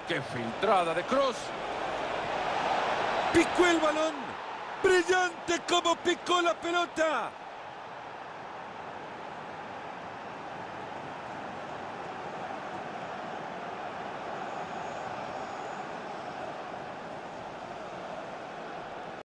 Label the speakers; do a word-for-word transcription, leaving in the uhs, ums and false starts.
Speaker 1: ¡Qué filtrada de Kroos!
Speaker 2: Picó el balón. ¡Brillante como picó la pelota!